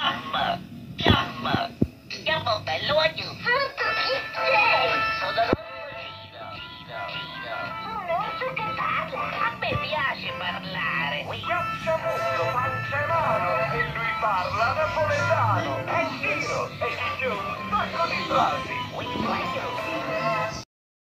Chiamo bello aiuto. Santo, chi sei? Sono Cino. Un orso che parla. A me piace parlare. Piazzamundo, Panzerano, e lui parla napoletano. È Ciro, e c'è un sacco di frasi.